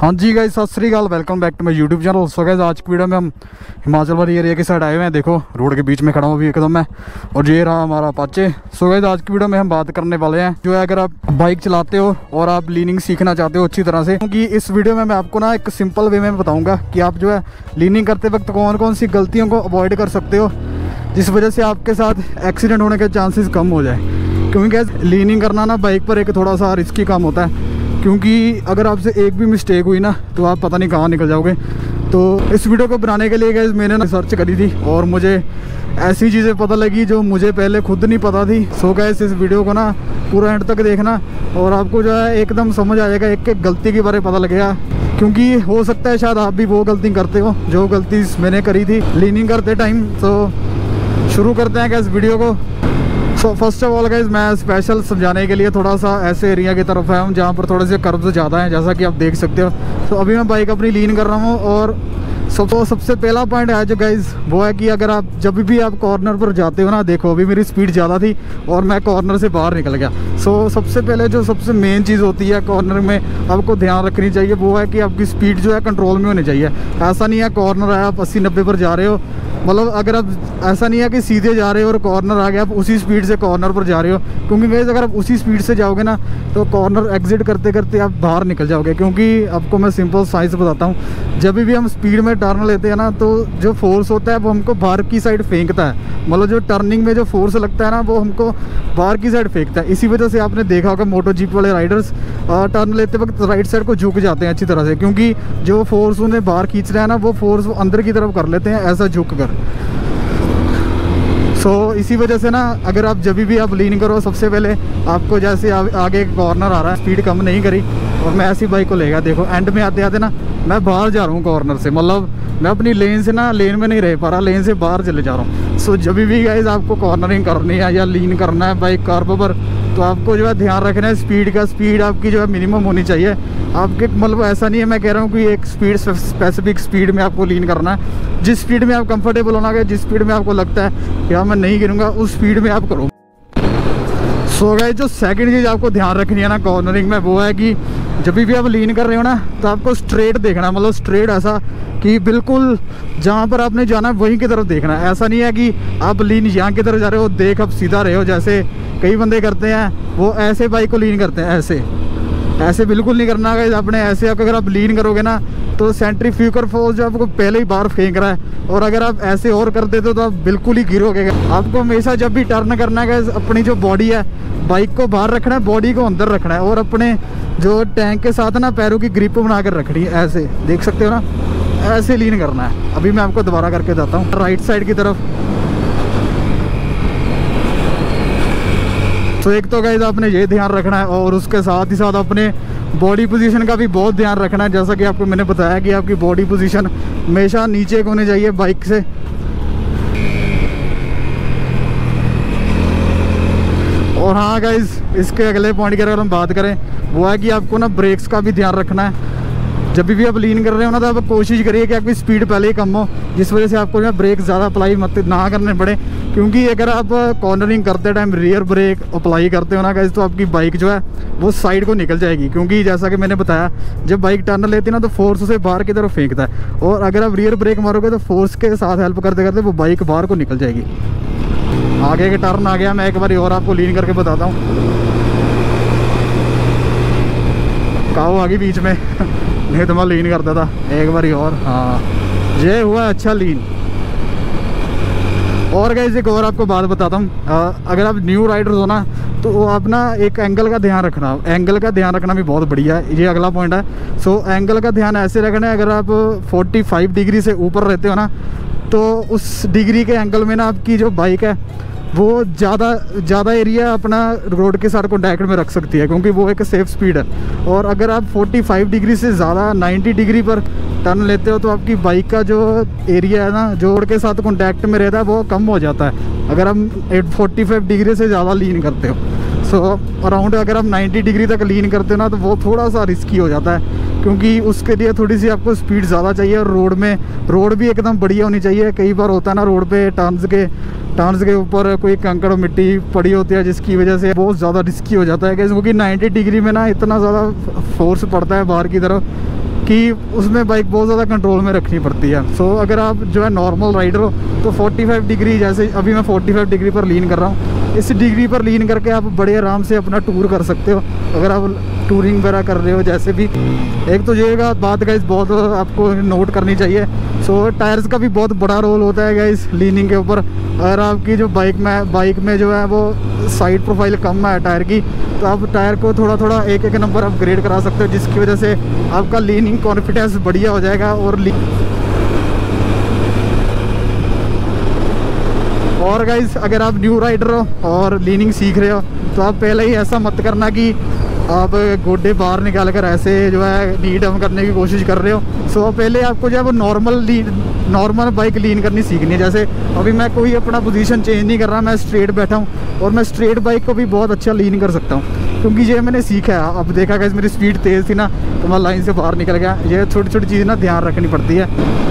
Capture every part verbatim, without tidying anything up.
हाँ जी गाइस, सत श्री अकाल, welcome back to my YouTube channel. So guys आज की वीडियो में हम हिमाचल वाली एरिया की साइड आए हुए हैं। देखो रोड के बीच में खड़ा हूँ अभी एकदम मैं, और ये रहा हमारा अपाचे। सो गाइस आज की वीडियो में हम बात करने वाले हैं जो है, अगर आप बाइक चलाते हो और आप लीनिंग सीखना चाहते हो अच्छी तरह से, क्योंकि इस वीडियो में मैं आपको ना एक सिंपल वे में बताऊँगा कि आप जो है लीनिंग करते वक्त कौन कौन सी गलतियों को अवॉइड कर सकते हो जिस वजह से आपके साथ एक्सीडेंट होने के चांसेस कम हो जाए। क्योंकि गाइस लीनिंग करना ना बाइक पर एक थोड़ा सा रिस्की काम होता है, क्योंकि अगर आपसे एक भी मिस्टेक हुई ना तो आप पता नहीं कहाँ निकल जाओगे। तो इस वीडियो को बनाने के लिए गाइस मैंने ना सर्च करी थी और मुझे ऐसी चीज़ें पता लगी जो मुझे पहले खुद नहीं पता थी। सो गाइस इस वीडियो को ना पूरा एंड तक देखना और आपको जो है एकदम समझ आ जाएगा, एक एक गलती के बारे में पता लगेगा। क्योंकि हो सकता है शायद आप भी वो गलती करते हो जो गलती मैंने करी थी लीनिंग करते टाइम। तो शुरू करते हैं गाइस वीडियो को। So first of all guys मैं स्पेशल समझाने के लिए थोड़ा सा ऐसे एरिया की तरफ आया हूँ जहाँ पर थोड़े से कर्व्स ज़्यादा हैं, जैसा कि आप देख सकते हो। तो अभी मैं बाइक अपनी लीन कर रहा हूँ और सब तो सबसे पहला पॉइंट है जो गाइस वो है कि अगर आप जब भी आप कॉर्नर पर जाते हो ना, देखो अभी मेरी स्पीड ज़्यादा थी और मैं कॉर्नर से बाहर निकल गया। सो सबसे पहले जो सबसे मेन चीज़ होती है कॉर्नर में आपको ध्यान रखनी चाहिए वो है कि आपकी स्पीड जो है कंट्रोल में होनी चाहिए। ऐसा नहीं है कॉर्नर है आप अस्सी नब्बे पर जा रहे हो, मतलब अगर आप ऐसा नहीं है कि सीधे जा रहे हो और कॉर्नर आ गया आप उसी स्पीड से कॉर्नर पर जा रहे हो, क्योंकि गाइस अगर आप उसी स्पीड से जाओगे ना तो कॉर्नर एग्जिट करते करते आप बाहर निकल जाओगे। क्योंकि आपको मैं सिंपल साइंस बताता हूँ, जब भी हम स्पीड में टर्न लेते हैं ना तो जो फोर्स होता है वो हमको बाहर की साइड फेंकता है, मतलब जो टर्निंग में जो फोर्स लगता है ना वो हमको बाहर की साइड फेंकता है। इसी वजह से आपने देखा होगा मोटो जीप वाले राइडर्स टर्न लेते वक्त राइट साइड को झुक जाते हैं अच्छी तरह से, क्योंकि जो फोर्स उन्हें बाहर खींच रहा है ना वो फोर्स वो अंदर की तरफ कर लेते हैं ऐसा झुक कर। सो so, इसी वजह से ना अगर आप जब भी आप लीन करो सबसे पहले आपको जैसे आ, आगे कॉर्नर आ रहा है स्पीड कम नहीं करी और मैं ऐसी बाइक को ले गया। देखो एंड में आते आते ना मैं बाहर जा रहा हूँ कॉर्नर से, मतलब मैं अपनी लेन से ना लेन में नहीं रह पा रहा, लेन से बाहर चले जा रहा हूँ। सो so, जब भी गाइस आपको कॉर्नरिंग करनी है या लीन करना है बाइक कार्ब पर तो आपको जो है ध्यान रखना है स्पीड का। स्पीड आपकी जो है मिनिमम होनी चाहिए आपके, मतलब ऐसा नहीं है मैं कह रहा हूँ कि एक स्पीड स्पेसिफिक स्पीड में आपको लीन करना है। जिस स्पीड में आप कंफर्टेबल होना है, जिस स्पीड में आपको लगता है कि हाँ मैं नहीं गिरूंगा उस स्पीड में आप करो। सो so गाइस जो सेकंड चीज़ आपको ध्यान रखनी है ना कॉर्नरिंग में वो है कि जब भी आप लीन कर रहे हो ना तो आपको स्ट्रेट देखना है, मतलब स्ट्रेट ऐसा कि बिल्कुल जहाँ पर आपने जाना है वहीं की तरफ देखना है। ऐसा नहीं है कि आप लीन यहाँ की तरफ जा रहे हो देख आप सीधा रहे हो, जैसे कई बंदे करते हैं वो ऐसे बाइक को लीन करते हैं। ऐसे ऐसे बिल्कुल नहीं करना है आपने। ऐसे अगर आप लीन करोगे ना तो सेंट्रीफ्यूगल फोर्स जो आपको पहले ही बाहर फेंक रहा है, और अगर आप ऐसे और कर देते हो तो आप बिल्कुल ही गिरोगे। आपको हमेशा जब भी टर्न करना है अपनी जो बॉडी है बाइक को बाहर रखना है, बॉडी को अंदर रखना है और अपने जो टैंक के साथ ना पैरों की ग्रिप बना कर रखनी है। ऐसे देख सकते हो ना, ऐसे लीन करना है। अभी मैं आपको दोबारा करके जाता हूँ राइट साइड की तरफ। तो एक तो गाइस आपने ये ध्यान रखना है और उसके साथ ही साथ अपने बॉडी पोजीशन का भी बहुत ध्यान रखना है। जैसा कि आपको मैंने बताया कि आपकी बॉडी पोजीशन हमेशा नीचे को होनी चाहिए बाइक से। और हाँ गाइस इसके अगले पॉइंट की अगर हम बात करें वो है कि आपको ना ब्रेक्स का भी ध्यान रखना है। जब भी आप लीन कर रहे हो ना तो आप कोशिश करिए कि आपकी स्पीड पहले ही कम हो, जिस वजह से आपको जो है ब्रेक ज़्यादा अप्लाई मत ना करने पड़े। क्योंकि अगर आप कॉर्नरिंग करते टाइम रियर ब्रेक अप्लाई करते हो ना गाइस तो आपकी बाइक जो है वो साइड को निकल जाएगी। क्योंकि जैसा कि मैंने बताया जब बाइक टर्न लेती है ना तो फोर्स उसे बाहर की तरफ फेंकता है, और अगर आप रियर ब्रेक मारोगे तो फोर्स के साथ हेल्प करते करते वो बाइक बाहर को निकल जाएगी। आगे के टर्न आ गया, मैं एक बार और आपको लीन करके बताता हूँ। काऊ आ गई बीच में नहीं तो मैं लीन करता था एक बार और। हाँ ये हुआ अच्छा लीन। और गाइस एक और आपको बात बताता हूँ, अगर आप न्यू राइडर्स हो ना तो आप ना एक एंगल का ध्यान रखना। एंगल का ध्यान रखना भी बहुत बढ़िया है, ये अगला पॉइंट है। सो एंगल का ध्यान ऐसे रखना है, अगर आप पैंतालीस डिग्री से ऊपर रहते हो ना तो उस डिग्री के एंगल में ना आपकी जो बाइक है वो ज़्यादा ज़्यादा एरिया अपना रोड के साथ कॉन्टैक्ट में रख सकती है, क्योंकि वो एक सेफ स्पीड है। और अगर आप पैंतालीस डिग्री से ज़्यादा नब्बे डिग्री पर टर्न लेते हो तो आपकी बाइक का जो एरिया है ना जो रोड के साथ कॉन्टैक्ट में रहता है वो कम हो जाता है अगर हम पैंतालीस डिग्री से ज़्यादा लीन करते हो। सो अराउंड अगर हम नब्बे डिग्री तक लीन करते हो ना तो वो थोड़ा सा रिस्की हो जाता है, क्योंकि उसके लिए थोड़ी सी आपको स्पीड ज़्यादा चाहिए और रोड में रोड भी एकदम बढ़िया होनी चाहिए। कई बार होता है ना रोड पे टर्न्स के टर्न्स के ऊपर कोई कंकड़ मिट्टी पड़ी होती है जिसकी वजह से बहुत ज़्यादा रिस्की हो जाता है, क्योंकि नब्बे डिग्री में ना इतना ज़्यादा फोर्स पड़ता है बाहर की तरफ कि उसमें बाइक बहुत ज़्यादा कंट्रोल में रखनी पड़ती है। सो so, अगर आप जो है नॉर्मल राइडर हो तो पैंतालीस डिग्री, जैसे अभी मैं पैंतालीस डिग्री पर लीन कर रहा हूँ, इस डिग्री पर लीन करके आप बड़े आराम से अपना टूर कर सकते हो अगर आप टूरिंग वगैरह कर रहे हो। जैसे भी एक तो ये बात गाइस बहुत आपको नोट करनी चाहिए। सो so, टायर्स का भी बहुत बड़ा रोल होता है गाइस लीनिंग के ऊपर। अगर आपकी जो बाइक में बाइक में जो है वो साइड प्रोफाइल कम है टायर की, तो आप टायर को थोड़ा थोड़ा एक एक नंबर अपग्रेड करा सकते हो, जिसकी वजह से आपका लीनिंग कॉन्फिडेंस बढ़िया हो जाएगा। और और गाइस अगर आप न्यू राइडर हो और लीनिंग सीख रहे हो तो आप पहले ही ऐसा मत करना कि आप गोडे बाहर निकाल कर ऐसे जो है नी डाउन करने की कोशिश कर रहे हो। सो पहले आपको जो है वो normal lean normal bike lean करनी सीखनी है। जैसे अभी मैं कोई अपना पोजीशन चेंज नहीं कर रहा, मैं स्ट्रेट बैठा हूँ और मैं स्ट्रेट बाइक को भी बहुत अच्छा लीन कर सकता हूँ, क्योंकि ये मैंने सीखा है। अब देखा गया मेरी स्पीड तेज़ थी ना तो मैं लाइन से बाहर निकल गया। ये छोटी छोटी चीज़ ना ध्यान रखनी पड़ती है।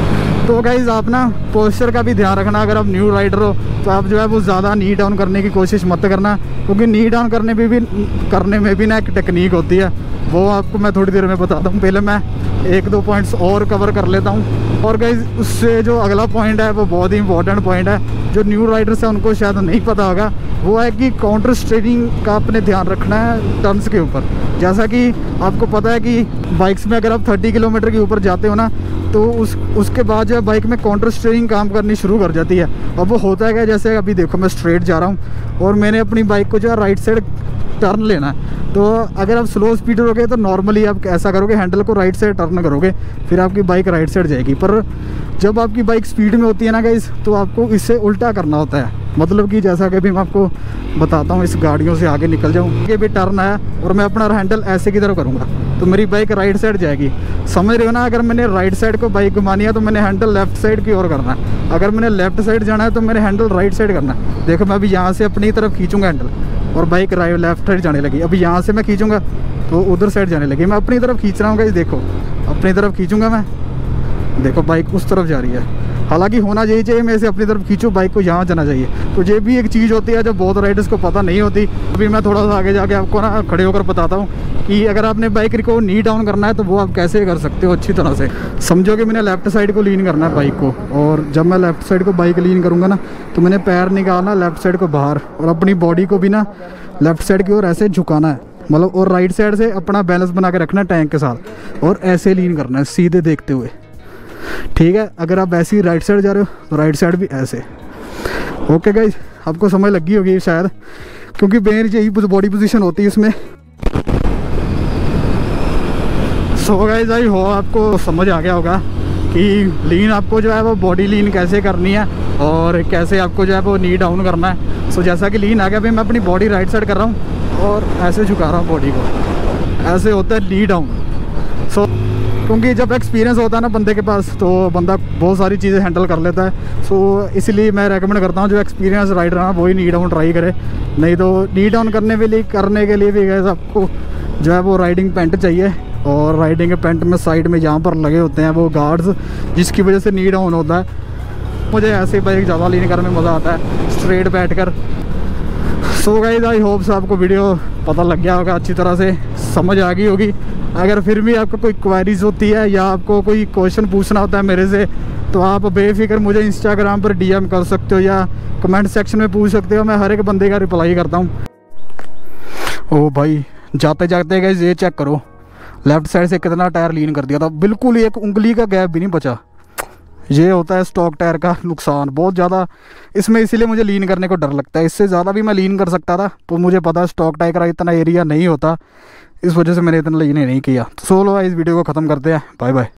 तो गाइज़ आप ना पोस्चर का भी ध्यान रखना। अगर आप न्यू राइडर हो तो आप जो है वो ज़्यादा नी डाउन करने की कोशिश मत करना, क्योंकि नी डाउन करने में भी करने में भी ना एक टेक्निक होती है, वो आपको मैं थोड़ी देर में बताता हूँ। पहले मैं एक दो पॉइंट्स और कवर कर लेता हूँ। और गाइज़ उससे जो अगला पॉइंट है वो बहुत ही इंपॉर्टेंट पॉइंट है, जो न्यू राइडर्स है उनको शायद नहीं पता होगा। वो है कि काउंटर स्टीयरिंग का अपने ध्यान रखना है टर्न्स के ऊपर। जैसा कि आपको पता है कि बाइक्स में अगर आप तीस किलोमीटर के ऊपर जाते हो ना तो उस उसके बाद जो है बाइक में काउंटर स्टीयरिंग काम करनी शुरू कर जाती है। अब वो होता है क्या, जैसे अभी देखो मैं स्ट्रेट जा रहा हूँ और मैंने अपनी बाइक को जो है राइट साइड टर्न लेना है, तो अगर आप स्लो स्पीड रहोगे तो नॉर्मली आप ऐसा करोगे, हैंडल को राइट साइड टर्न करोगे, फिर आपकी बाइक राइट साइड जाएगी। पर जब आपकी बाइक स्पीड में होती है ना गाइस, तो आपको इससे उल्टा करना होता है। मतलब कि जैसा कि अभी मैं आपको बताता हूँ, इस गाड़ियों से आगे निकल जाऊँ, ये भी टर्न आया और मैं अपना हैंडल ऐसे की तरफ करूँगा तो मेरी बाइक राइट साइड जाएगी। समझ रहे हो ना? अगर मैंने राइट साइड को बाइक घुमानी है तो मैंने हैंडल लेफ्ट साइड की ओर करना है। अगर मैंने लेफ्ट साइड जाना है तो मैंने हैंडल राइट साइड करना है। देखो मैं अभी यहाँ से अपनी तरफ खींचूंगा हैंडल और बाइक राइट लेफ्ट साइड जाने लगी। अभी यहाँ से मैं खींचूंगा तो उधर साइड जाने लगी। मैं अपनी तरफ खींच रहा हूँ गाइस, देखो अपनी तरफ खींचूंगा मैं, देखो बाइक उस तरफ जा रही है। हालांकि होना यही चाहिए, मैं इसे अपनी तरफ खींचूँ, बाइक को यहाँ जाना चाहिए। तो ये भी एक चीज़ होती है जो बहुत राइडर्स को पता नहीं होती। अभी मैं थोड़ा सा आगे जाके आपको ना खड़े होकर बताता हूँ कि अगर आपने बाइक को नी डाउन करना है तो वो आप कैसे कर सकते हो अच्छी तरह से। समझो कि मैंने लेफ्ट साइड को लीन करना है बाइक को, और जब मैं लेफ्ट साइड को बाइक लीन करूँगा ना तो मैंने पैर निकालना लेफ्ट साइड को बाहर और अपनी बॉडी को भी ना लेफ्ट साइड की ओर ऐसे झुकाना है, मतलब और राइट साइड से अपना बैलेंस बना के रखना है टैंक के साथ, और ऐसे लीन करना है सीधे देखते हुए। ठीक है, अगर आप ऐसे ही राइट साइड जा रहे हो तो राइट साइड भी ऐसे। ओके गाइस, आपको समझ लगी होगी शायद, क्योंकि मेरी यही बॉडी पोजीशन होती है इसमें। सो गाइस आई हो आपको समझ आ गया होगा कि लीन आपको जो है वो बॉडी लीन कैसे करनी है और कैसे आपको जो है वो नी डाउन करना है। सो जैसा कि लीन आ गया, भाई मैं अपनी बॉडी राइट साइड कर रहा हूँ और ऐसे झुका रहा हूँ बॉडी को, ऐसे होता है नी डाउन। सो क्योंकि जब एक्सपीरियंस होता है ना बंदे के पास तो बंदा बहुत सारी चीज़ें हैंडल कर लेता है। सो इसलिए मैं रेकमेंड करता हूँ जो एक्सपीरियंस राइडर है वही नी डाउन ट्राई करे। नहीं तो नी डाउन करने के लिए करने के लिए भी गैस आपको जो है वो राइडिंग पेंट चाहिए, और राइडिंग के पेंट में साइड में जहाँ पर लगे होते हैं वो गार्ड्स, जिसकी वजह से नी डाउन होता है। मुझे ऐसे बाइक ज़्यादा लीन करने में मज़ा आता है स्ट्रेट बैठ कर। सो गाइस आई होप से आपको वीडियो पता लग गया होगा, अच्छी तरह से समझ आ गई होगी। अगर फिर भी आपको कोई क्वेरीज होती है या आपको कोई क्वेश्चन पूछना होता है मेरे से, तो आप बेफिक्र मुझे इंस्टाग्राम पर डीएम कर सकते हो या कमेंट सेक्शन में पूछ सकते हो। मैं हर एक बंदे का रिप्लाई करता हूँ। ओ भाई, जाते जाते गाइस ये चेक करो, लेफ्ट साइड से कितना टायर लीन कर दिया था, बिल्कुल एक उंगली का गैप भी नहीं बचा। ये होता है स्टॉक टायर का नुकसान बहुत ज़्यादा इसमें, इसीलिए मुझे लीन करने को डर लगता है। इससे ज़्यादा भी मैं लीन कर सकता था, तो मुझे पता है स्टॉक टायर का इतना एरिया नहीं होता, इस वजह से मैंने इतना लीन नहीं किया। तो सोलो इस वीडियो को ख़त्म करते हैं, बाय बाय।